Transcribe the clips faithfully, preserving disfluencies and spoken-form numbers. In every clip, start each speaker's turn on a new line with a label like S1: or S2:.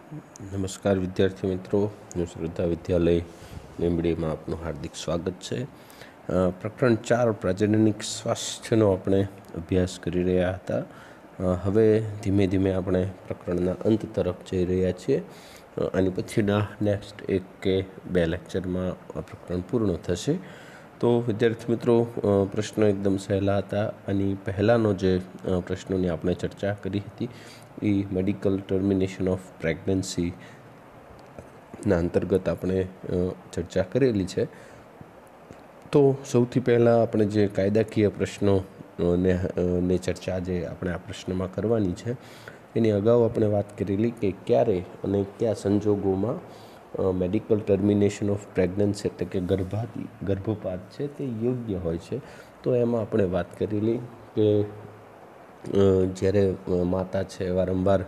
S1: નમસ્કાર વિદ્યાર્થી મિત્રો, હું શ્રદ્ધા વિદ્યાલય લીંબડીમાં આપનું હાર્દિક સ્વાગત છે. પ્રકરણ ચાર પ્રજનનિક સ્વાસ્થ્યનો આપણે અભ્યાસ કરી રહ્યા હતા. હવે ધીમે ધીમે આપણે પ્રકરણના અંત તરફ જઈ રહ્યા છીએ. આની પછીના નેક્સ્ટ એક કે બે લેક્ચરમાં આ પ્રકરણ પૂર્ણ થશે. તો વિદ્યાર્થી મિત્રો, પ્રશ્નો એકદમ સહેલા હતા. આની પહેલાંનો જે પ્રશ્નોની આપણે ચર્ચા કરી હતી એ મેડિકલ ટર્મિનેશન ઓફ પ્રેગ્નન્સીના અંતર્ગત આપણે ચર્ચા કરેલી છે. તો સૌથી પહેલાં આપણે જે કાયદાકીય પ્રશ્નો ને ને ચર્ચા જે આપણે આ પ્રશ્નમાં કરવાની છે એની અગાઉ આપણે વાત કરેલી કે ક્યારે અને કયા સંજોગોમાં મેડિકલ ટર્મિનેશન ઓફ પ્રેગ્નન્સી એટલે કે ગર્ભાથી ગર્ભપાત છે તે યોગ્ય હોય છે. તો એમાં આપણે વાત કરેલી કે જ્યારે માતા છે વારંવાર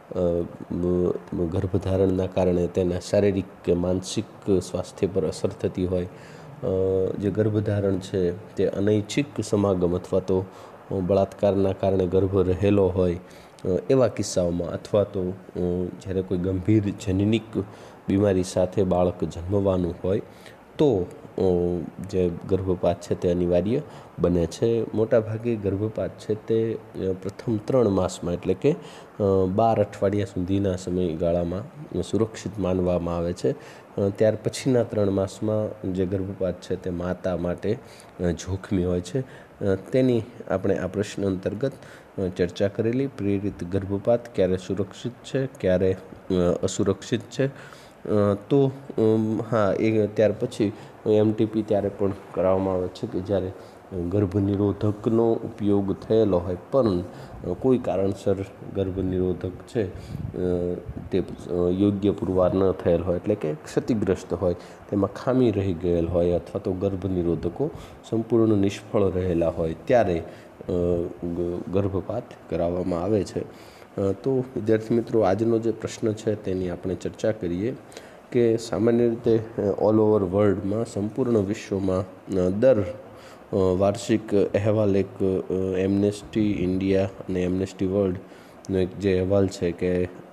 S1: ગર્ભધારણના કારણે તેના શારીરિક કે માનસિક સ્વાસ્થ્ય પર અસર થતી હોય, જે ગર્ભધારણ છે તે અનૈચ્છિક સમાગમ અથવા તો બળાત્કારના કારણે ગર્ભ રહેલો હોય એવા કિસ્સાઓમાં, અથવા તો જ્યારે કોઈ ગંભીર જનનિક બીમારી સાથે બાળક જન્મવાનું હોય તો જે ગર્ભપાત છે તે અનિવાર્ય બને છે. મોટાભાગે ગર્ભપાત છે તે પ્રથમ ત્રણ માસમાં એટલે કે બાર અઠવાડિયા સુધીના સમયગાળામાં સુરક્ષિત માનવામાં આવે છે. ત્યાર પછીના ત્રણ માસમાં જે ગર્ભપાત છે તે માતા માટે જોખમી હોય છે. તેની આપણે આ પ્રશ્ન અંતર્ગત ચર્ચા કરેલી. પ્રેરિત ગર્ભપાત ક્યારે સુરક્ષિત છે, ક્યારે અસુરક્ષિત છે. તો હા, એ ત્યાર પછી એમટીપી ત્યારે પણ કરાવવામાં આવે છે કે જ્યારે ગર્ભ નિરોધકનો ઉપયોગ થયેલો હોય પણ કોઈ કારણસર ગર્ભ નિરોધક છે તે યોગ્ય પુરવાર ન થયેલ હોય એટલે કે ક્ષતિગ્રસ્ત હોય, તેમાં ખામી રહી ગયેલ હોય અથવા તો ગર્ભ નિરોધકો સંપૂર્ણ નિષ્ફળ રહેલા હોય ત્યારે ગર્ભપાત કરાવવામાં આવે છે. તો વિદ્યાર્થી મિત્રો, આજનો જે પ્રશ્ન છે તેની આપણે ચર્ચા કરીએ કે સામાન્ય રીતે ઓલ ઓવર વર્લ્ડમાં સંપૂર્ણ વિશ્વમાં દર વાર્ષિક અહેવાલ એક એમનેસ્ટી ઇન્ડિયા અને એમનેસ્ટી વર્લ્ડનો એક જે અહેવાલ છે કે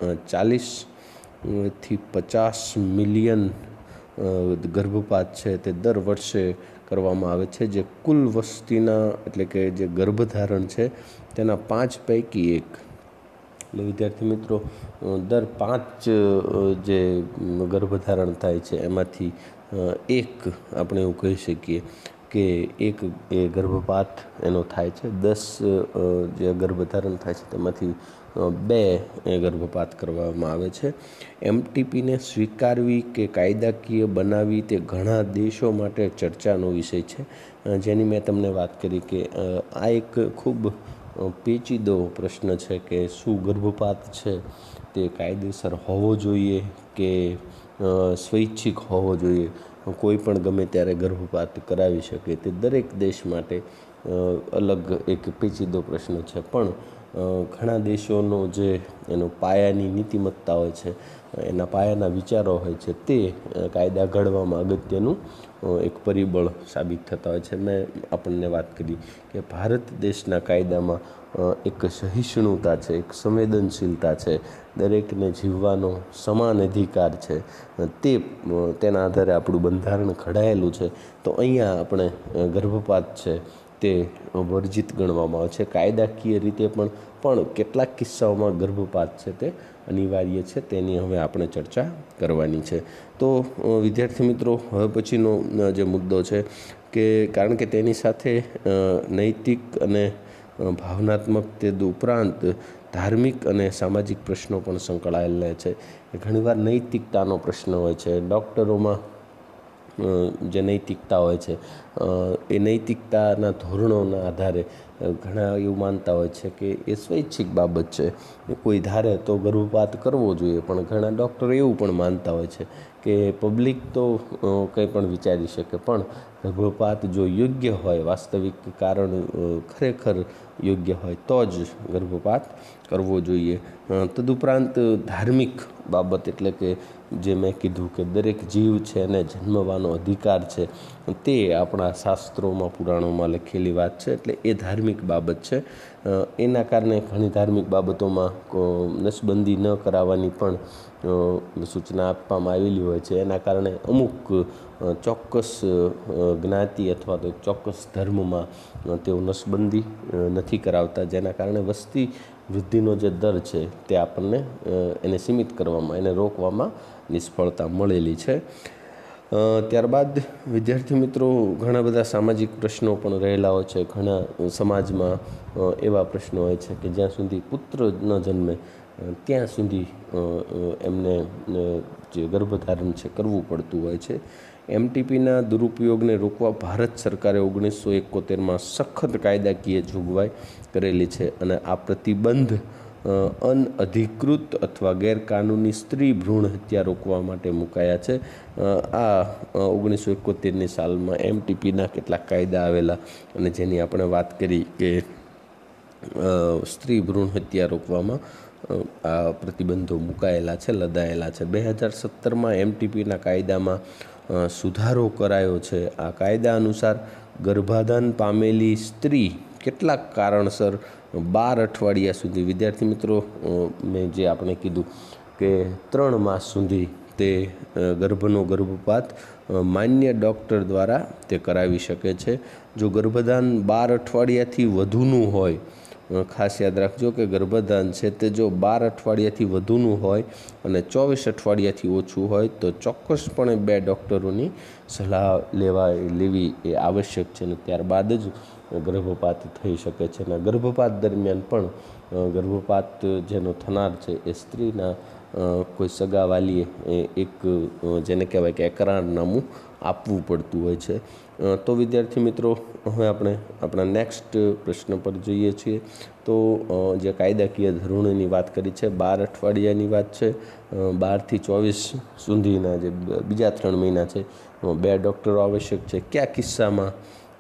S1: ચાલીસથી પચાસ મિલિયન ગર્ભપાત છે તે દર વર્ષે કરવામાં આવે છે, જે કુલ વસ્તીના એટલે કે જે ગર્ભધારણ છે તેના પાંચ પૈકી એક. એટલે વિદ્યાર્થી મિત્રો, દર પાંચ જે ગર્ભધારણ થાય છે એમાંથી એક આપણે એવું કહી શકીએ કે એક એ ગર્ભપાત એનો થાય છે. દસ જે ગર્ભધારણ થાય છે તેમાંથી બે એ ગર્ભપાત કરવામાં આવે છે. એમટીપીને સ્વીકારવી કે કાયદાકીય બનાવવી તે ઘણા દેશો માટે ચર્ચાનો વિષય છે. જેની મેં તમને વાત કરી કે આ એક ખૂબ પેચીદો પ્રશ્ન છે કે શું ગર્ભપાત છે તે કાયદેસર હોવો જોઈએ કે સ્વૈચ્છિક હોવો જોઈએ. કોઈ પણ ગમે ત્યારે ગર્ભપાત કરાવી શકે તે દરેક દેશ માટે અલગ એક પેચીદો પ્રશ્ન છે. પણ ઘણા દેશોનો જે એનો પાયાની નીતિમત્તા હોય છે, એના પાયાના વિચારો હોય છે તે કાયદા ઘડવામાં અગત્યનું એક પરિબળ સાબિત થતા હોય છે. મેં આપણને વાત કરી કે ભારત દેશના કાયદામાં એક સહિષ્ણુતા છે, એક સંવેદનશીલતા છે, દરેકને જીવવાનો સમાન અધિકાર છે. તે તેના આધારે આપણું બંધારણ ઘડાયેલું છે. તો અહીંયા આપણે ગર્ભપાત છે તે વર્જિત ગણવામાં આવે છે. કાયદાકીય રીતે પણ પણ કેટલાક કિસ્સાઓમાં ગર્ભપાત છે તે અનિવાર્ય છે. તેની હવે આપણે ચર્ચા કરવાની છે. તો વિદ્યાર્થી મિત્રો, હવે પછીનો જે મુદ્દો છે કે કારણ કે તેની સાથે નૈતિક અને ભાવનાત્મક તે ઉપરાંત ધાર્મિક અને સામાજિક પ્રશ્નો પણ સંકળાયેલા છે. ઘણીવાર નૈતિકતાનો પ્રશ્ન હોય છે. ડૉક્ટરોમાં જે નૈતિકતા હોય છે એ નૈતિકતાના ધોરણોના આધારે ઘણા એવું માનતા હોય છે કે એ સ્વૈચ્છિક બાબત છે. કોઈ ધારે તો ગર્ભપાત કરવો જોઈએ, પણ ઘણા ડૉક્ટરો એવું પણ માનતા હોય છે કે પબ્લિક તો કંઈ પણ વિચારી શકે, પણ ગર્ભપાત જો યોગ્ય હોય, વાસ્તવિક કારણ ખરેખર યોગ્ય હોય તો જ ગર્ભપાત કરવો જોઈએ. તદુપરાંત ધાર્મિક બાબત એટલે કે જે મેં કીધું કે દરેક જીવ છે એને જન્મવાનો અધિકાર છે, તે આપણા શાસ્ત્રોમાં પુરાણોમાં લખેલી વાત છે. એટલે એ ધાર્મિક ધાર્મિક બાબત છે. એના કારણે ઘણી ધાર્મિક બાબતોમાં નસબંધી ન કરાવવાની પણ સૂચના આપવામાં આવેલી હોય છે. એના કારણે અમુક ચોક્કસ જ્ઞાતિ અથવા તો ચોક્કસ ધર્મમાં તેઓ નસબંધી નથી કરાવતા, જેના કારણે વસ્તી વૃદ્ધિનો જે દર છે તે આપણને એને સીમિત કરવામાં, એને રોકવામાં નિષ્ફળતા મળેલી છે. ત્યારબાદ વિદ્યાર્થી મિત્રો, ઘણા બધા સામાજિક પ્રશ્નો પણ રહેલા હોય છે. ઘણા સમાજમાં એવા પ્રશ્નો હોય છે કે જ્યાં સુધી પુત્ર ન જન્મે ત્યાં સુધી એમને જે ગર્ભધારણ છે કરવું પડતું હોય છે. એમટીપીના દુરુપયોગને રોકવા ભારત સરકારે ઓગણીસો એકોતેરમાં સખત કાયદાકીય જોગવાઈ કરેલી છે અને આ પ્રતિબંધ અનઅધિકૃત અથવા ગેરકાનૂની સ્ત્રી ભ્રૂણ હત્યા રોકવા માટે મુકાયા છે. આ ઓગણીસો એકોતેરની સાલમાં એમટીપીના કેટલાક કાયદા આવેલા અને જેની આપણે વાત કરી કે સ્ત્રી ભ્રૂણ હત્યા રોકવામાં આ પ્રતિબંધો મુકાયેલા છે, લદાયેલા છે. બે હજાર સત્તરમાં એમટીપીના કાયદામાં સુધારો કરાયો છે. આ કાયદા અનુસાર ગર્ભાધાન પામેલી સ્ત્રી કેટલાક કારણસર બાર અઠવાડિયા સુધી, વિદ્યાર્થી મિત્રો મેં જે આપણે કીધું કે ત્રણ માસ સુધી તે ગર્ભનો ગર્ભપાત માન્ય ડૉક્ટર દ્વારા તે કરાવી શકે છે. જો ગર્ભધાન બાર અઠવાડિયાથી વધુનું હોય, ખાસ યાદ રાખજો કે ગર્ભધાન છે તે જો બાર અઠવાડિયાથી વધુનું હોય અને ચોવીસ અઠવાડિયાથી ઓછું હોય તો ચોક્કસપણે બે ડૉક્ટરોની સલાહ લેવા લેવી એ આવશ્યક છે અને ત્યારબાદ જ ગર્ભપાત થઈ શકે છે. અને ગર્ભપાત દરમિયાન પણ ગર્ભપાત જેનો થનાર છે એ સ્ત્રીના કોઈ સગાવાલીએ એક જેને કહેવાય કે એકરારનામું આપવું પડતું હોય છે. તો વિદ્યાર્થી મિત્રો, હવે આપણે આપણા નેક્સ્ટ પ્રશ્ન પર જોઈએ છીએ. તો જે કાયદાકીય ધોરણોની વાત કરી છે, બાર અઠવાડિયાની વાત છે, બારથી ચોવીસ સુધીના જે બીજા ત્રણ મહિના છે બે ડૉક્ટરો આવશ્યક છે. કયા કિસ્સામાં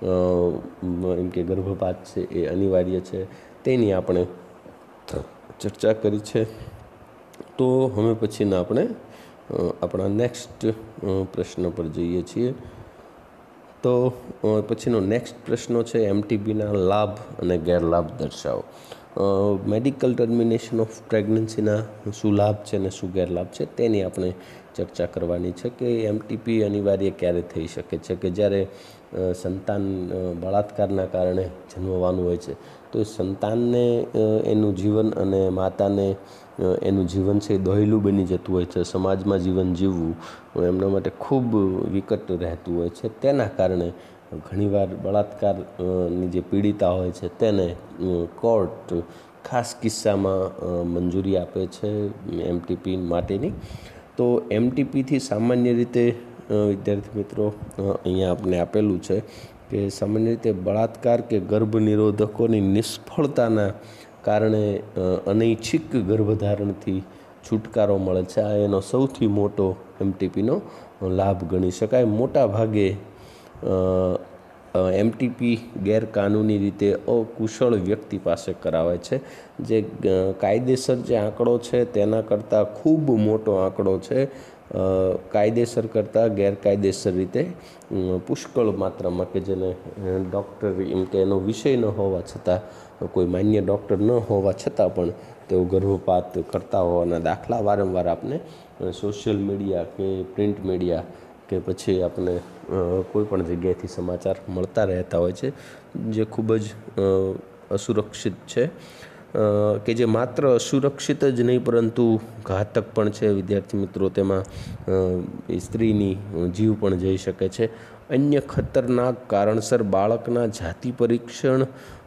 S1: એમ કે ગર્ભપાત છે એ અનિવાર્ય છે તેની આપણે ચર્ચા કરી છે. તો હવે પછીના આપણે આપણા નેક્સ્ટ પ્રશ્ન પર જઈએ છીએ. તો પછીનો નેક્સ્ટ પ્રશ્ન છે એમટીપીના લાભ અને ગેરલાભ દર્શાવો. મેડિકલ ટર્મિનેશન ઓફ પ્રેગ્નન્સીના શું લાભ છે અને શું ગેરલાભ છે તેની આપણે ચર્ચા કરવાની છે. કે એમટીપી અનિવાર્ય ક્યારે થઈ શકે છે? કે જ્યારે સંતાન બળાત્કારના કારણે જન્મવાનું હોય છે તો એ સંતાનને એનું જીવન અને માતાને એનું જીવન છે એ દોહ્યલું બની જતું હોય છે. સમાજમાં જીવન જીવવું એમના માટે ખૂબ વિકટ રહેતું હોય છે. તેના કારણે ઘણીવાર બળાત્કારની જે પીડિતા હોય છે તેને કોર્ટ ખાસ કિસ્સામાં મંજૂરી આપે છે એમટીપી માટેની. તો એમટીપીથી સામાન્ય રીતે વિદ્યાર્થી મિત્રો અહીંયા આપણે આપેલું છે કે સામાન્ય રીતે બળાત્કાર કે ગર્ભ નિરોધકોની નિષ્ફળતાના કારણે અનૈચ્છિક ગર્ભધારણથી છુટકારો મળે છે. આ એનો સૌથી મોટો એમટીપીનો લાભ ગણી શકાય. મોટા ભાગે એમટીપી ગેરકાનૂની રીતે અકુશળ વ્યક્તિ પાસે કરાવે છે. જે કાયદેસર જે આંકડો છે તેના કરતાં ખૂબ મોટો આંકડો છે. કાયદેસર કરતાં ગેરકાયદેસર રીતે પુષ્કળ માત્રામાં, કે જેને ડૉક્ટર એમ કે એનો વિષય ન હોવા છતાં, કોઈ માન્ય ડૉક્ટર ન હોવા છતાં પણ તેઓ ગર્ભપાત કરતા હોવાના દાખલા વારંવાર આપને સોશિયલ મીડિયા કે પ્રિન્ટ મીડિયા કે પછી આપણે કોઈ પણ જગ્યાએથી સમાચાર મળતા રહેતા હોય છે, જે ખૂબ જ અસુરક્ષિત છે. કે જે માત્ર અસુરક્ષિત જ નહીં પરંતુ ઘાતક પણ છે. વિદ્યાર્થી મિત્રો, તેમાં સ્ત્રીની જીવ પણ જઈ શકે છે. અન્ય ખતરનાક કારણસર બાળકના જાતિ પરીક્ષણ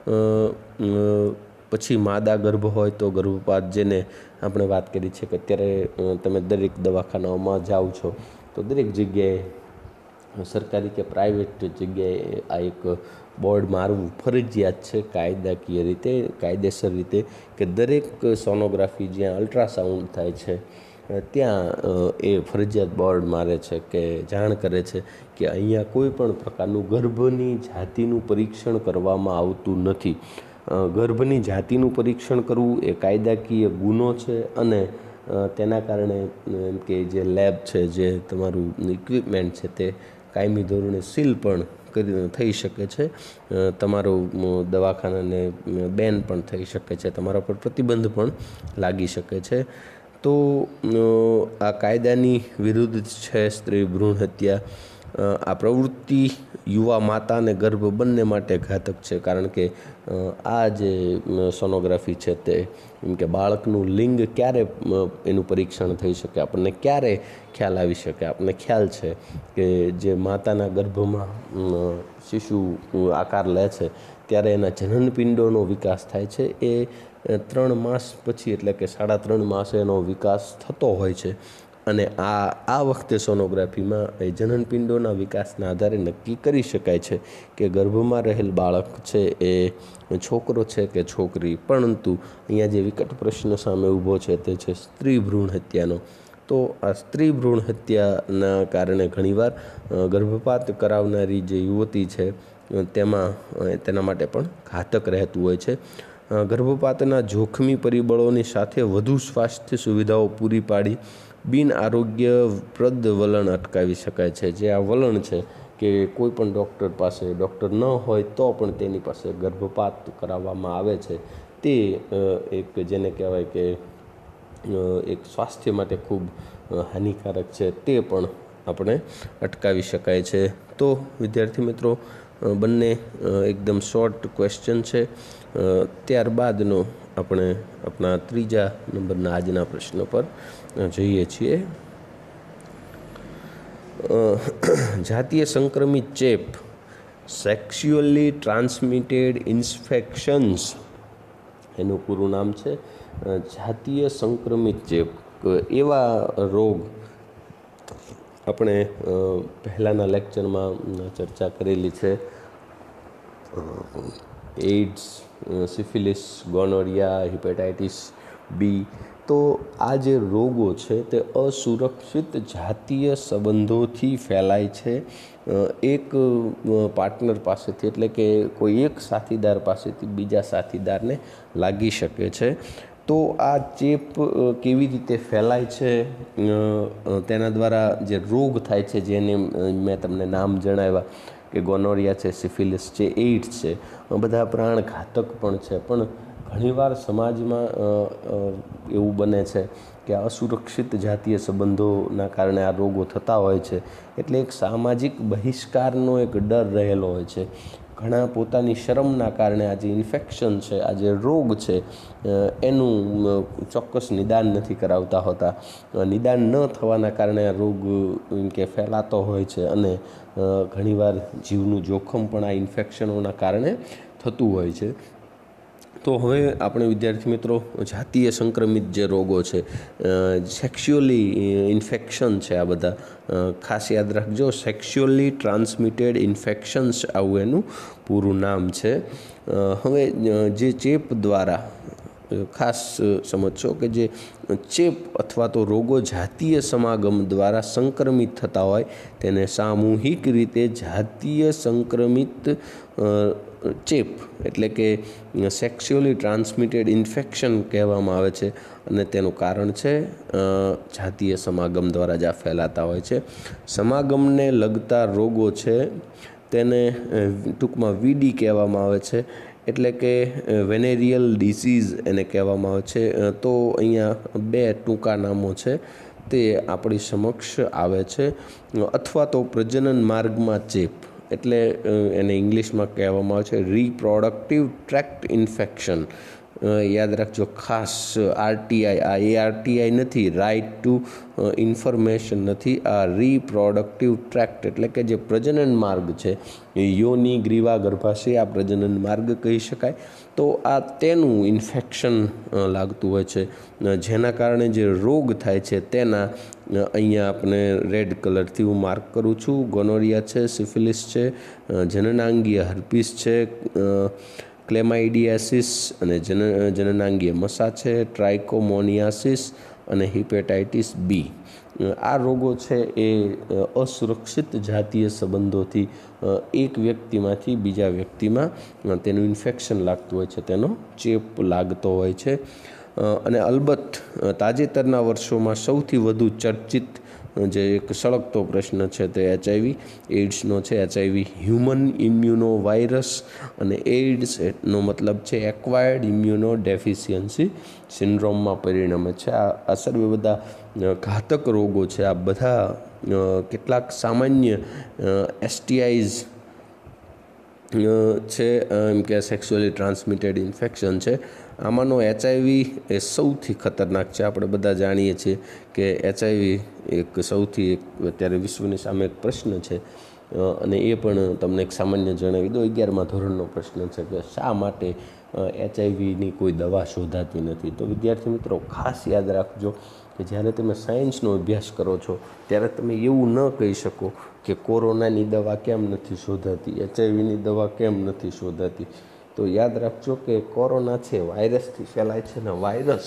S1: પછી માદા ગર્ભ હોય તો ગર્ભપાત, જેને આપણે વાત કરી છે કે અત્યારે તમે દરેક દવાખાનાઓમાં જાઓ છો તો દરેક જગ્યાએ સરકારી કે પ્રાઇવેટ જગ્યાએ આ એક બોર્ડ મારવું ફરજિયાત છે કાયદાકીય રીતે, કાયદેસર રીતે, કે દરેક સોનોગ્રાફી જ્યાં અલ્ટ્રાસાઉન્ડ થાય છે ત્યાં એ ફરજિયાત બોર્ડ મારે છે કે જાણ કરે છે કે અહીંયા કોઈ પણ પ્રકારનું ગર્ભની જાતિનું પરીક્ષણ કરવામાં આવતું નથી. ગર્ભની જાતિનું પરીક્ષણ કરવું એ કાયદાકીય ગુનો છે અને તેના કારણે એમ કે જે લેબ છે, જે તમારું ઇક્વિપમેન્ટ છે તે કાયમી ધોરણે સીલ પણ કરી થઈ શકે છે, તમારું દવાખાનાને બેન પણ થઈ શકે છે, તમારા પર પ્રતિબંધ પણ લાગી શકે છે. તો આ કાયદાની વિરુદ્ધ છે સ્ત્રી ભ્રૂણ હત્યા. આ પ્રવૃત્તિ યુવા માતા અને ગર્ભ બંને માટે ઘાતક છે, કારણ કે આ જે સોનોગ્રાફી છે તે એમ કે બાળકનું લિંગ ક્યારે એનું પરીક્ષણ થઈ શકે, આપણને ક્યારે ખ્યાલ આવી શકે. આપણને ખ્યાલ છે કે જે માતાના ગર્ભમાં શિશુ આકાર લે છે ત્યારે એના જનનપિંડોનો વિકાસ થાય છે. એ ત્રણ માસ પછી એટલે કે સાડા ત્રણ માસે એનો વિકાસ થતો હોય છે, અને આ આ વખતે સોનોગ્રાફીમાં એ જનનપિંડોના વિકાસના આધારે નક્કી કરી શકાય છે કે ગર્ભમાં રહેલ બાળક છે એ છોકરો છે કે છોકરી. પરંતુ અહીંયા જે વિકટ પ્રશ્ન સામે ઊભો છે તે છે સ્ત્રી ભ્રૂણ હત્યાનો. તો આ સ્ત્રી ભ્રૂણ હત્યાના કારણે ઘણીવાર ગર્ભપાત કરાવનારી જે યુવતી છે તેમાં તેના માટે પણ ઘાતક રહેતું હોય છે. ગર્ભપાતના જોખમી પરિબળોની સાથે વધુ સ્વાસ્થ્ય સુવિધાઓ પૂરી પાડી બિન આરોગ્યપ્રદ વલણ અટકાવી શકાય છે. જે આ વલણ છે કે કોઈ પણ ડૉક્ટર પાસે ડૉક્ટર ન હોય તો પણ તેની પાસે ગર્ભપાત કરાવવામાં આવે છે, તે એક જેને કહેવાય કે એક સ્વાસ્થ્ય માટે ખૂબ હાનિકારક છે, તે પણ આપણે અટકાવી શકાય છે. તો વિદ્યાર્થી મિત્રો, બંને એકદમ શોર્ટ ક્વેશ્ચન છે. ત્યારબાદનો આપણે આપણા ત્રીજા નંબરના આજના પ્રશ્ન પર જઈએ છીએ. જાતીય સંક્રમિત ચેપ, સેક્સ્યુઅલી ટ્રાન્સમિટેડ ઇન્ફેક્શન્સ એનું પૂરું નામ છે. જાતીય સંક્રમિત ચેપ એવા રોગ આપણે પહેલાંના લેક્ચરમાં ચર્ચા કરેલી છે. AIDS, syphilis, gonorrhoea, hepatitis B. તો આ જે રોગો છે તે અસુરક્ષિત જાતીય સંબંધોથી ફેલાય છે. એક પાર્ટનર પાસેથી એટલે કે કોઈ એક સાથીદાર પાસેથી બીજા સાથીદારને લાગી શકે છે. તો આ ચેપ કેવી રીતે ફેલાય છે, તેના દ્વારા જે રોગ થાય છે જેને મેં તમને નામ જણાવ્યા કે ગોનોરિયા છે, સિફિલિસ છે, એઇડ્સ છે, બધા પ્રાણઘાતક પણ છે. પણ ઘણીવાર સમાજમાં એવું બને છે કે અસુરક્ષિત જાતીય સંબંધોના કારણે આ રોગો થતા હોય છે, એટલે એક સામાજિક બહિષ્કારનો એક ડર રહેલો હોય છે. ઘણા પોતાની શરમના કારણે આ જે ઇન્ફેક્શન છે, આ જે રોગ છે એનું ચોક્કસ નિદાન નથી કરાવતા હોતા. નિદાન ન થવાના કારણે આ રોગ કે ફેલાતો હોય છે, અને ઘણીવાર જીવનું જોખમ પણ આ ઇન્ફેક્શનોના કારણે થતું હોય છે. તો હવે આપણે વિદ્યાર્થી મિત્રો જાતીય સંક્રમિત જે રોગો છે, સેક્સ્યુઅલી ઇન્ફેક્શન છે, આ બધા ખાસ યાદ રાખજો. સેક્સ્યુઅલી ટ્રાન્સમિટેડ ઇન્ફેક્શન્સ આવું એનું પૂરું નામ છે. હવે જે ચેપ દ્વારા ખાસ સમજશો કે જે ચેપ અથવા તો રોગો જાતીય સમાગમ દ્વારા સંક્રમિત થતા હોય તેને સામૂહિક રીતે જાતીય સંક્રમિત ચેપ એટલે કે સેક્સ્યુઅલી ટ્રાન્સમિટેડ ઇન્ફેક્શન કહેવામાં આવે છે. અને તેનું કારણ છે જાતીય સમાગમ દ્વારા જ આ ફેલાતા હોય છે. સમાગમને લગતા રોગો છે તેને ટૂંકમાં વીડી કહેવામાં આવે છે, એટલે કે વેનેરિયલ ડિસીઝ એને કહેવામાં આવે છે. તો અહીંયા બે ટૂંકા નામો છે તે આપણી સમક્ષ આવે છે. અથવા તો પ્રજનન માર્ગમાં ચેપ એટલે એને ઇંગ્લિશમાં કહેવામાં આવે છે રિપ્રોડક્ટિવ ટ્રેક્ટ ઇન્ફેક્શન. યાદ રાખજો ખાસ, આરટીઆઈ આ એ આરટીઆઈ નથી, રાઇટ ટુ ઇન્ફોર્મેશન નથી. આ રિપ્રોડક્ટિવ ટ્રેક્ટ એટલે કે જે પ્રજનન માર્ગ છે, યોની, ગ્રીવા, ગર્ભાશય આ પ્રજનન માર્ગ કહી શકાય. તો આ તેનું ઇન્ફેક્શન લાગતું હોય છે, જેના કારણે જે રોગ થાય છે તેના અહીંયા આપણે રેડ કલરથી હું માર્ક કરું છું. ગોનોરિયા છે, સિફિલિસ છે, જનનાંગીય હર્પીસ છે, ક્લેમાઇડિયાસિસ અને જન જનનાંગીય મસા છે, ટ્રાઇકોમોનિયાસિસ અને હિપેટાઇટિસ બી. આ રોગો છે એ અસુરક્ષિત જાતીય સંબંધોથી એક વ્યક્તિમાંથી બીજા વ્યક્તિમાં તેનું ઇન્ફેક્શન લાગતું હોય છે, તેનો ચેપ લાગતો હોય છે. અને અલબત્ત તાજેતરના વર્ષોમાં સૌથી વધુ ચર્ચિત જે એક સળગતો પ્રશ્ન છે તે એચઆઈવી એઇડ્સનો છે. એચઆઈવી હ્યુમન ઇમ્યુનો વાયરસ અને એઇડ્સ નો મતલબ છે એક્વાયર્ડ ઇમ્યુનો ડેફિશિયન્સી સિન્ડ્રોમમાં પરિણમે છે. આ આ સર્વે બધા ઘાતક રોગો છે. આ બધા કેટલાક સામાન્ય એસટીઆઈઝ છે, એમ કે સેક્સ્યુઅલી ટ્રાન્સમિટેડ ઇન્ફેક્શન છે. આમાંનો એચઆઈવી એ સૌથી ખતરનાક છે. આપણે બધા જાણીએ છીએ કે એચઆઈવી એક સૌથી એક અત્યારે વિશ્વની સામે એક પ્રશ્ન છે, અને એ પણ તમને એક સામાન્ય જણાવી દો. અગિયારમા ધોરણનો પ્રશ્ન છે કે શા માટે એચઆઈવીની કોઈ દવા શોધાતી નથી. તો વિદ્યાર્થી મિત્રો ખાસ યાદ રાખજો કે જ્યારે તમે સાયન્સનો અભ્યાસ કરો છો ત્યારે તમે એવું ન કહી શકો કે કોરોનાની દવા કેમ નથી શોધાતી, એચઆઈવીની દવા કેમ નથી શોધાતી. તો યાદ રાખજો કે કોરોના છે વાયરસથી ફેલાય છે, ને વાયરસ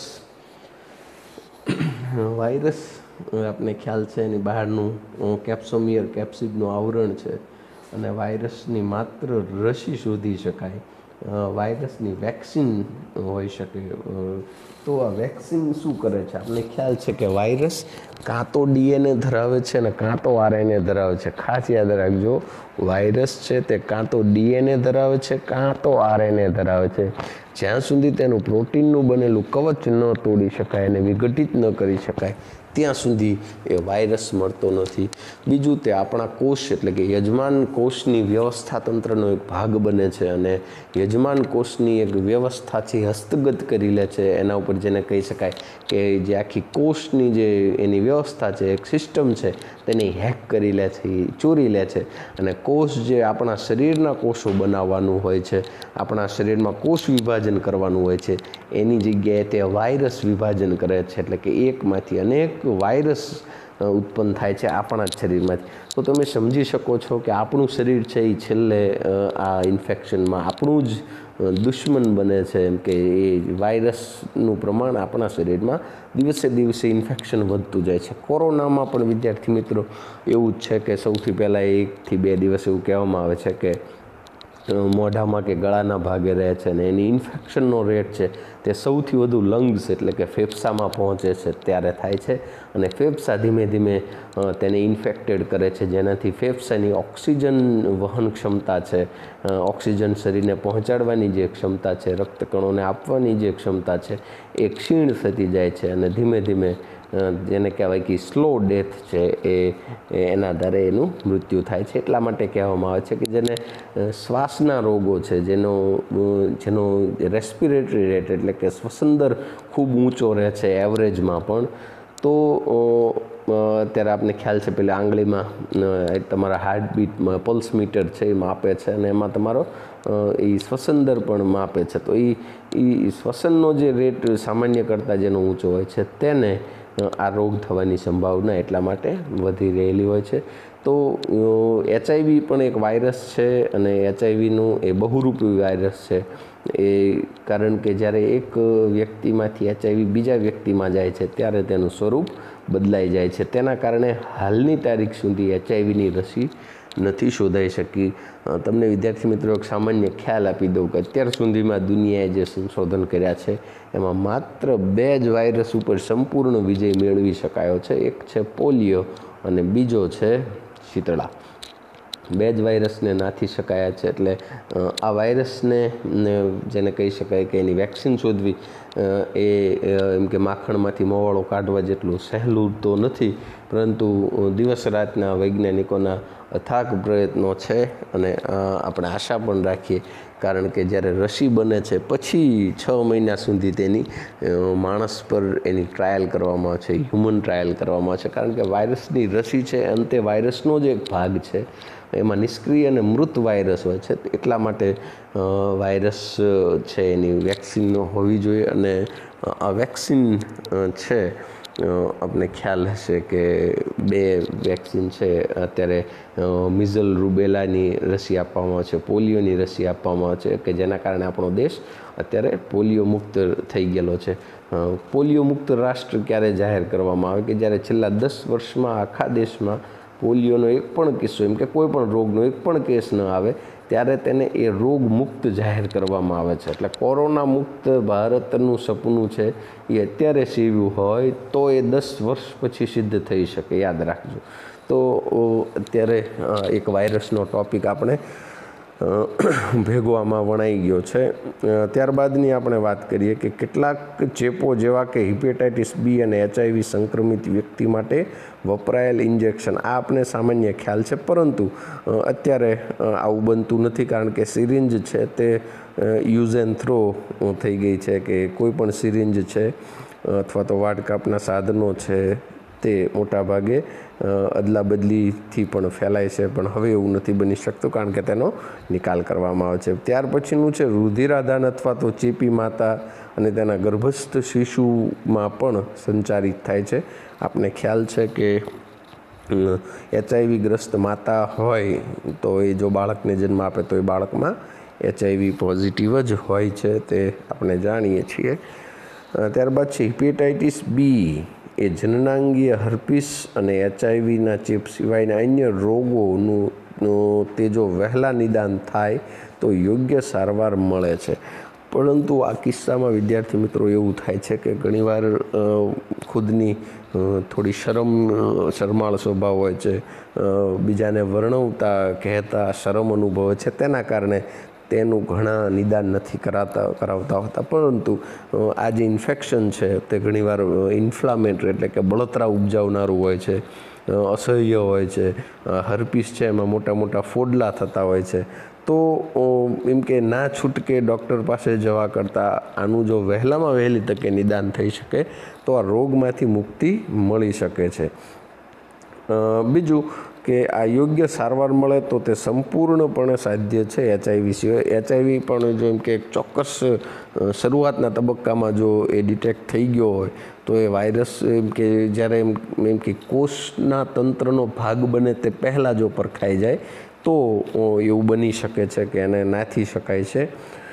S1: વાયરસ આપને ખ્યાલ છે એની બહારનું કેપ્સોમિયર કેપ્સિડનું આવરણ છે, અને વાયરસની માત્ર રસી શોધી શકાય, વાયરસની વેક્સિન હોઈ શકે. તો આ વેક્સિન શું કરે છે? આપણને ખ્યાલ છે કે વાયરસ કાં તો ડીએનએ ધરાવે છે ને કાં તો આરએનએ ધરાવે છે. ખાસ યાદ રાખજો, વાયરસ છે તે કાં તો ડીએનએ ધરાવે છે કાં તો આરએનએ ધરાવે છે. જ્યાં સુધી તેનું પ્રોટીનનું બનેલું કવચ ન તોડી શકાય અને વિઘટિત ન કરી શકાય ત્યાં સુધી એ વાયરસ મળતો નથી. બીજું, તે આપણા કોષ એટલે કે યજમાન કોષની વ્યવસ્થા તંત્રનો એક ભાગ બને છે, અને યજમાન કોષની એક વ્યવસ્થાથી હસ્તગત કરી લે છે. એના ઉપર જેને કહી શકાય કે જે આખી કોષની જે એની વ્યવસ્થા છે, એક સિસ્ટમ છે, તેને હેક કરી લે છે, ચોરી લે છે. અને કોષ જે આપણા શરીરના કોષો બનાવવાનું હોય છે, આપણા શરીરમાં કોષ વિભાજન કરવાનું હોય છે, એની જગ્યાએ તે વાયરસ વિભાજન કરે છે. એટલે કે એકમાંથી અનેક વાયરસ ઉત્પન્ન થાય છે આપણા જ શરીરમાંથી. તો તમે સમજી શકો છો કે આપણું શરીર છે એ છેલ્લે આ ઇન્ફેક્શનમાં આપણું જ દુશ્મન બને છે. એમ કે એ વાયરસનું પ્રમાણ આપણા શરીરમાં દિવસે દિવસે ઇન્ફેક્શન વધતું જાય છે. કોરોનામાં પણ વિદ્યાર્થી મિત્રો એવું જ છે કે સૌથી પહેલાં એકથી બે દિવસ એવું કહેવામાં આવે છે કે મોઢામાં કે ગળાના ભાગે રહે છે, અને એની ઇન્ફેક્શનનો રેટ છે તે સૌથી વધુ લંગ્સ એટલે કે ફેફસામાં પહોંચે છે ત્યારે થાય છે, અને ફેફસા ધીમે ધીમે તેને ઇન્ફેક્ટેડ કરે છે, જેનાથી ફેફસાની ઓક્સિજન વહન ક્ષમતા છે, ઓક્સિજન શરીરને પહોંચાડવાની જે ક્ષમતા છે, રક્તકણોને આપવાની જે ક્ષમતા છે, એ ક્ષીણ થતી જાય છે, અને ધીમે ધીમે જેને કહેવાય કે સ્લો ડેથ છે એ એના આધારે એનું મૃત્યુ થાય છે. એટલા માટે કહેવામાં આવે છે કે જેને શ્વાસના રોગો છે, જેનો જેનો રેસ્પિરેટરી રેટ એટલે કે શ્વસન દર ખૂબ ઊંચો રહે છે એવરેજમાં પણ, તો અત્યારે આપને ખ્યાલ છે પેલા આંગળીમાં તમારા હાર્ટબીટમાં પલ્સ મીટર છે એ માપે છે, અને એમાં તમારો એ શ્વસન દર પણ માપે છે. તો એ એ શ્વસનનો જે રેટ સામાન્ય કરતાં જેનો ઊંચો હોય છે તેને આ રોગ થવાની સંભાવના એટલા માટે વધી રહેલી હોય છે. તો એચઆઈવી પણ એક વાયરસ છે, અને એચઆઈવીનું એ બહુરૂપી વાયરસ છે. એ કારણ કે જ્યારે એક વ્યક્તિમાંથી એચઆઈવી બીજા વ્યક્તિમાં જાય છે ત્યારે તેનું સ્વરૂપ બદલાઈ જાય છે. તેના કારણે હાલની તારીખ સુધી એચઆઈવીની રસી નથી શોધાઈ શકી. તમને વિદ્યાર્થી મિત્રો એક સામાન્ય ખ્યાલ આપી દઉં કે અત્યાર સુધીમાં દુનિયાએ જે સંશોધન કર્યા છે એમાં માત્ર બે જ વાયરસ ઉપર સંપૂર્ણ વિજય મેળવી શકાયો છે. એક છે પોલિયો અને બીજો છે શીતળા. બે જ વાયરસને નાથી શકાયા છે. એટલે આ વાયરસને જેને કહી શકાય કે એની વેક્સિન શોધવી એ એમ કે માખણમાંથી મોવાળો કાઢવા જેટલું સહેલું તો નથી, પરંતુ દિવસ રાતના વૈજ્ઞાનિકોના અથાગ પ્રયત્નો છે, અને આપણે આશા પણ રાખીએ, કારણ કે જ્યારે રસી બને છે પછી છ મહિના સુધી તેની માણસ પર એની ટ્રાયલ કરવામાં આવે છે, હ્યુમન ટ્રાયલ કરવામાં આવે છે. કારણ કે વાયરસની રસી છે અંતે વાયરસનો જ એક ભાગ છે, એમાં નિષ્ક્રિય અને મૃત વાયરસ હોય છે. એટલા માટે વાયરસ છે એની વેક્સિન હોવી જોઈએ, અને આ વેક્સિન છે આપણે ખ્યાલ હશે કે બે વેક્સિન છે અત્યારે, મિઝલ રૂબેલાની રસી આપવામાં આવે છે, પોલિયોની રસી આપવામાં આવે છે, કે જેના કારણે આપણો દેશ અત્યારે પોલિયો મુક્ત થઈ ગયેલો છે. પોલિયો મુક્ત રાષ્ટ્ર ક્યારે જાહેર કરવામાં આવે? કે જ્યારે છેલ્લા દસ વર્ષમાં આખા દેશમાં પોલિયોનો એક પણ કિસ્સો, એમ કે કોઈ પણ રોગનો એક પણ કેસ ન આવે, ત્યારે તેને એ રોગ મુક્ત જાહેર કરવામાં આવે છે. એટલે કોરોના મુક્ત ભારતનું સપનું છે એ અત્યારે સીવ્યું હોય તો એ દસ વર્ષ પછી સિદ્ધ થઈ શકે, યાદ રાખજો. તો અત્યારે એક વાયરસનો ટૉપિક આપણે ભેગો આમાં વણાઈ ગયો છે. ત્યારબાદની આપણે વાત કરીએ કે કેટલાક ચેપો જેવા કે હિપેટાઇટિસ બી અને એચઆઈવી સંક્રમિત વ્યક્તિ માટે વપરાયેલ ઇન્જેક્શન, આ આપણે સામાન્ય ખ્યાલ છે, પરંતુ અત્યારે આવું બનતું નથી, કારણ કે સિરિંજ છે તે યુઝ એન્ડ થ્રો થઈ ગઈ છે, કે કોઈ પણ સિરિંજ છે અથવા તો વાટકાપના સાધનો છે તે મોટાભાગે અદલા બદલીથી પણ ફેલાય છે, પણ હવે એવું નથી બની શકતું કારણ કે તેનો નિકાલ કરવામાં આવે છે. ત્યાર પછીનું છે રુધિરાદાન અથવા તો ચેપી માતા અને તેના ગર્ભસ્થ શિશુમાં પણ સંચારિત થાય છે. આપને ખ્યાલ છે કે એચઆઈવી ગ્રસ્ત માતા હોય તો એ જો બાળકને જન્મ આપે તો એ બાળકમાં એચઆઈવી પોઝિટિવ જ હોય છે, તે આપણે જાણીએ છીએ. ત્યારબાદ છે હિપેટાઇટિસ બી એ જનનાંગીય હર્પીસ અને એચઆઈવીના ચેપ સિવાયના અન્ય રોગોનું તે જો વહેલા નિદાન થાય તો યોગ્ય સારવાર મળે છે. પરંતુ આ કિસ્સામાં વિદ્યાર્થી મિત્રો એવું થાય છે કે ઘણીવાર ખુદની થોડી શરમ શરમાળ સ્વભાવ હોય છે, બીજાને વર્ણવતા કહેતા શરમ અનુભવે છે, તેના કારણે તેનું ઘણા નિદાન નથી કરાતા કરાવતા હોતા. પરંતુ આ જે ઇન્ફેક્શન છે તે ઘણીવાર ઇન્ફ્લામેટરી એટલે કે બળતરા ઉપજાવનારું હોય છે, અસહ્ય હોય છે. હર્પીસ છે એમાં મોટા મોટા ફોડલા થતા હોય છે. તો એમ કે ના છૂટકે ડૉક્ટર પાસે જવા કરતાં આનું જો વહેલામાં વહેલી તકે નિદાન થઈ શકે તો આ રોગમાંથી મુક્તિ મળી શકે છે. બીજું કે આ યોગ્ય સારવાર મળે તો તે સંપૂર્ણપણે સાધ્ય છે એચઆઈવી સિવાય. એચઆઈવી પણ જો એમ કે એક ચોક્કસ શરૂઆતના તબક્કામાં જો એ ડિટેક્ટ થઈ ગયો હોય તો એ વાયરસ એમ કે જ્યારે એમ એમ કે કોષના તંત્રનો ભાગ બને તે પહેલાં જો પરખાઈ જાય તો એવું બની શકે છે કે એને નાથી શકાય છે.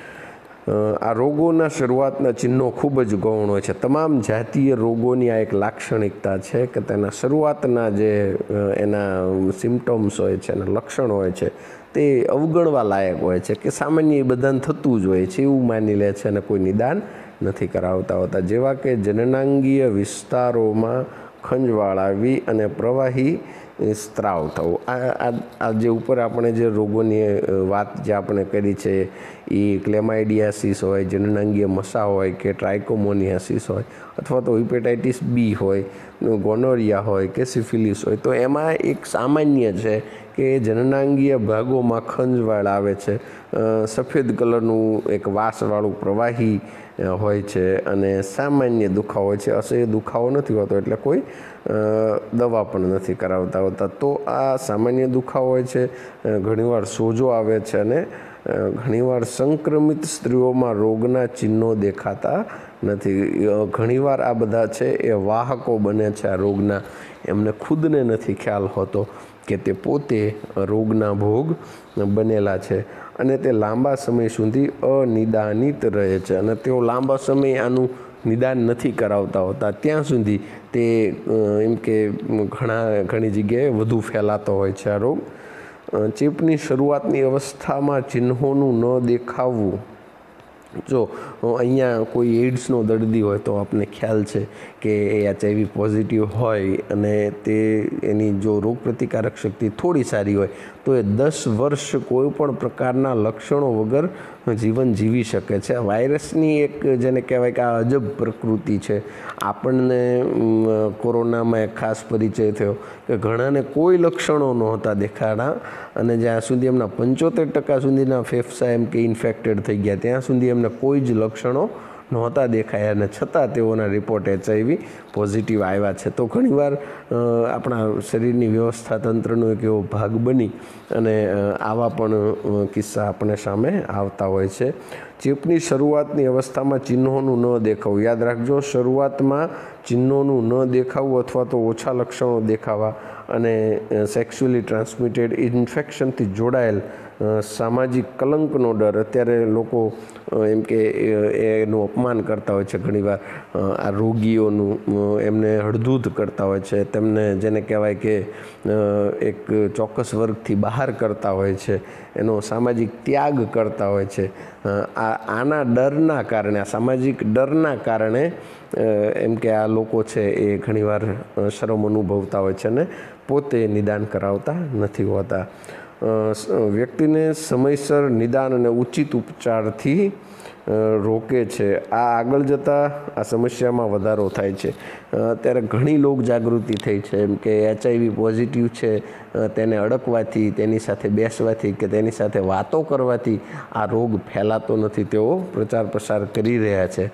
S1: આ રોગોના શરૂઆતના ચિહ્નો ખૂબ જ ગૌણ હોય છે. તમામ જાતીય રોગોની આ એક લાક્ષણિકતા છે કે તેના શરૂઆતના જે એના સિમ્ટમ્સ હોય છે, એના લક્ષણો હોય છે, તે અવગણવા લાયક હોય છે, કે સામાન્ય એ બધાને થતું જ હોય છે એવું માની લે છે અને કોઈ નિદાન નથી કરાવતા હોતા. જેવા કે જનનાંગીય વિસ્તારોમાં ખંજવાળ આવી અને પ્રવાહી સ્ત્રાવ થવો. આ આ જે ઉપર આપણે જે રોગોની વાત જે આપણે કરી છે એ ક્લેમાઇડિયાસિસ હોય, જનનાંગીય મસા હોય કે ટ્રાઇકોમોનિયાસિસ હોય અથવા તો હિપેટાઇટિસ બી હોય, ગોનોરિયા હોય કે સિફિલિસ હોય, તો એમાં એક સામાન્ય છે કે જનનાંગીય ભાગોમાં ખંજવાળ આવે છે, સફેદ કલરનું એક વાસવાળું પ્રવાહી હોય છે અને સામાન્ય દુખાવો હોય છે. અસહ્ય દુખાવો નથી હોતો એટલે કોઈ દવા પણ નથી કરાવતા હોતા. તો આ સામાન્ય દુખાવો હોય છે, ઘણીવાર સોજો આવે છે અને ઘણીવાર સંક્રમિત સ્ત્રીઓમાં રોગના ચિહ્નો દેખાતા નથી. ઘણીવાર આ બધા છે એ વાહકો બને છે આ રોગના, એમને ખુદને નથી ખ્યાલ હોતો કે તે પોતે રોગના ભોગ બનેલા છે અને તે લાંબા સમય સુધી અનિદાનિત રહે છે અને તેઓ લાંબા સમય આનું નિદાન નથી કરાવતા હોતા ત્યાં સુધી તે એમ કે ઘણા ઘણી જગ્યાએ વધુ ફેલાતો હોય છે આ રોગ. ચેપની શરૂઆતની અવસ્થામાં ચિહ્નોનું ન દેખાવવું, જો અહીંયા કોઈ એઇડ્સનો દર્દી હોય તો આપને ખ્યાલ છે કે એ એચઆઈવી પોઝિટિવ હોય અને તે એની જો રોગપ્રતિકારક શક્તિ થોડી સારી હોય તો એ દસ વર્ષ કોઈ પણ પ્રકારના લક્ષણો વગર જીવન જીવી શકે છે. વાયરસની એક જેને કહેવાય કે આ અજબ પ્રકૃતિ છે. આપણને કોરોનામાં એક ખાસ પરિચય થયો કે ઘણાને કોઈ લક્ષણો નહોતા દેખાડા અને જ્યાં સુધી એમના પંચોતેર ટકા સુધીના ફેફસા એમ કે ઇન્ફેક્ટેડ થઈ ગયા ત્યાં સુધી એમને કોઈ જ લક્ષણો નહોતા દેખાયા અને છતાં તેઓના રિપોર્ટ એચઆઈવી પોઝિટિવ આવ્યા છે. તો ઘણીવાર આપણા શરીરની વ્યવસ્થા તંત્રનો એક એવો ભાગ બની અને આવા પણ કિસ્સા આપણે સામે આવતા હોય છે. ચેપની શરૂઆતની અવસ્થામાં ચિહ્નોનું ન દેખાવું, યાદ રાખજો, શરૂઆતમાં ચિહ્નોનું ન દેખાવું અથવા તો ઓછા લક્ષણો દેખાવા અને સેક્સ્યુઅલી ટ્રાન્સમિટેડ ઇન્ફેક્શનથી જોડાયેલ સામાજિક કલંકનો ડર. અત્યારે લોકો એમ કે એનું અપમાન કરતા હોય છે ઘણીવાર આ રોગીઓનું એમને હળધૂત કરતા હોય છે, તેમને જેને કહેવાય કે એક ચોક્કસ વર્ગથી બહાર કરતા હોય છે, એનો સામાજિક ત્યાગ કરતા હોય છે. આ આના ડરના કારણે, આ સામાજિક ડરના કારણે એમ કે આ લોકો છે એ ઘણીવાર શરમ અનુભવતા હોય છે અને પોતે નિદાન કરાવતા નથી હોતા. વ્યક્તિને સમયસર નિદાન અને ઉચિત ઉપચારથી રોકે છે. આ આગળ જતાં આ સમસ્યામાં વધારો થાય છે. અત્યારે ઘણી લોક જાગૃતિ થઈ છે, એમ કે એચઆઈવી પોઝિટિવ છે તેને અડકવાથી, તેની સાથે બેસવાથી કે તેની સાથે વાતો કરવાથી આ રોગ ફેલાતો નથી, તેઓ પ્રચાર પ્રસાર કરી રહ્યા છે.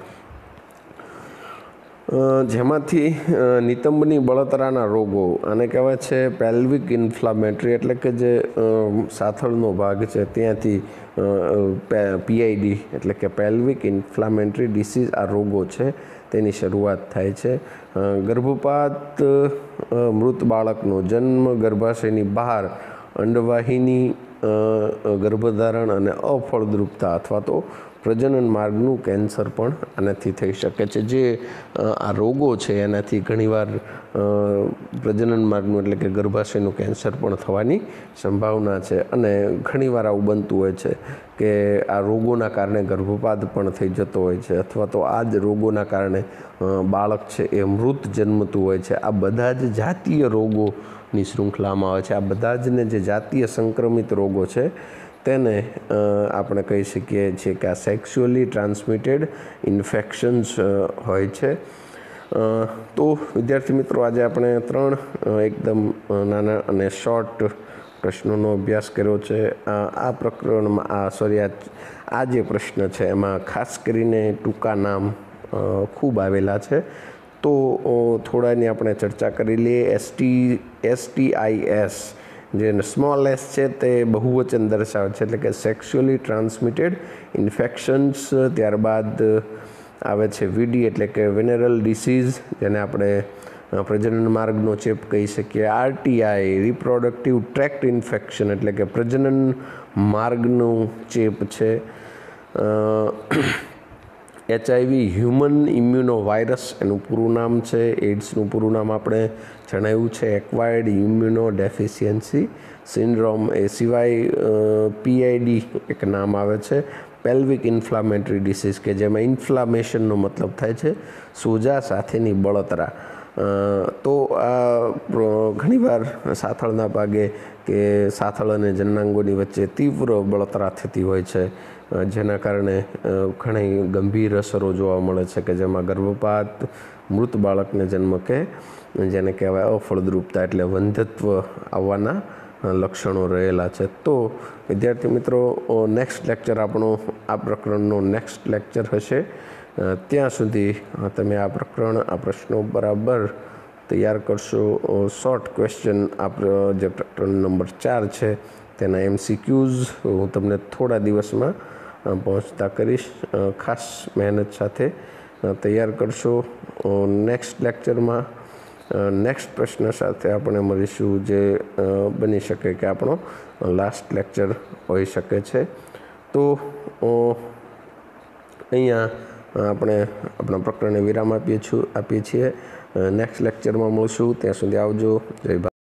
S1: જેમાંથી નિતંબની બળતરાના રોગો, આને કહેવાય છે પેલ્વિક ઇન્ફ્લામેટરી, એટલે કે જે સાથળનો ભાગ છે ત્યાંથી પીઆઈડી એટલે કે પેલ્વિક ઇન્ફ્લામેટરી ડિસીઝ, આ રોગો છે તેની શરૂઆત થાય છે. ગર્ભપાત, મૃત બાળકનો જન્મ, ગર્ભાશયની બહાર અંડવાહિની, ગર્ભધારણ અને અફળદ્રુપતા અથવા તો પ્રજનન માર્ગનું કેન્સર પણ આનાથી થઈ શકે છે. જે આ રોગો છે એનાથી ઘણીવાર પ્રજનન માર્ગનું એટલે કે ગર્ભાશયનું કેન્સર પણ થવાની સંભાવના છે. અને ઘણીવાર આવું બનતું હોય છે કે આ રોગોના કારણે ગર્ભપાત પણ થઈ જતો હોય છે, અથવા તો આ જ રોગોના કારણે બાળક છે એ મૃત જન્મતું હોય છે. આ બધા જ જાતીય રોગોની શૃંખલામાં આવે છે. આ બધા જ ને જે જાતીય સંક્રમિત રોગો છે તેને આપણે કહી શકીએ છીએ કે આ સેક્સ્યુઅલી ટ્રાન્સમિટેડ ઇન્ફેક્શન્સ હોય છે. તો વિદ્યાર્થી મિત્રો, આજે આપણે ત્રણ એકદમ નાના અને શોર્ટ પ્રશ્નોનો અભ્યાસ કર્યો છે. આ પ્રકરણમાં આ સોરી આ આ જે પ્રશ્ન છે એમાં ખાસ કરીને ટૂંકા નામ ખૂબ આવેલા છે, તો થોડાની આપણે ચર્ચા કરી લઈએ. એસટી એસટીઆઈએસ જે સ્મોલ એસ છે તે બહુવચન દર્શાવે છે, એટલે કે સેક્સ્યુઅલી ટ્રાન્સમિટેડ ઇન્ફેક્શન્સ. ત્યારબાદ આવે છે વીડી એટલે કે વેનેરલ ડિસીઝ, જેને આપણે પ્રજનન માર્ગનો ચેપ કહી શકીએ. આરટીઆઈ રિપ્રોડક્ટિવ ટ્રેક્ટ ઇન્ફેક્શન એટલે કે પ્રજનન માર્ગનું ચેપ છે. એચઆઈવી હ્યુમન ઇમ્યુનો વાયરસ એનું પૂરું નામ છે. એઇડ્સનું પૂરું નામ આપણે જણાવ્યું છે એક્વાયર્ડ ઇમ્યુનો ડેફિશિયન્સી સિન્ડ્રોમ. એ સિવાય પીઆઈડી એક નામ આવે છે, પેલ્વિક ઇન્ફ્લામેટરી ડિસીઝ, કે જેમાં ઇન્ફ્લામેશનનો મતલબ થાય છે સોજા સાથેની બળતરા. તો આ ઘણીવાર સાથળના ભાગે કે સાથળ અને જનનાંગોની વચ્ચે તીવ્ર બળતરા થતી હોય છે, જેના કારણે ઘણી ગંભીર અસરો જોવા મળે છે, કે જેમાં ગર્ભપાત, મૃત બાળકને જન્મ કે જેને કહેવાય અફળદ્રુપતા એટલે વંધ્યત્વ આવવાના લક્ષણો રહેલા છે. તો વિદ્યાર્થી મિત્રો, નેક્સ્ટ લેક્ચર આપણો આ પ્રકરણનો નેક્સ્ટ લેક્ચર હશે. ત્યાં સુધી તમે આ પ્રકરણ, આ પ્રશ્નો બરાબર તૈયાર કરશો. શોર્ટ ક્વેશ્ચન આ જે પ્રકરણ નંબર ચાર છે તેના એમસીક્યુઝ હું તમને થોડા દિવસમાં પહોંચતા કરીશ. ખાસ મહેનત સાથે તૈયાર કરશો. નેક્સ્ટ લેક્ચરમાં નેક્સ્ટ પ્રશ્ન સાથે આપણે મળીશું, જે બની શકે કે આપણો લાસ્ટ લેક્ચર હોઈ શકે છે. તો અહીંયા આપણે આપણા પ્રકરણને વિરામ આપીએ છું આપીએ છીએ. નેક્સ્ટ લેક્ચરમાં મળશું. ત્યાં સુધી આવજો. જય ભારત.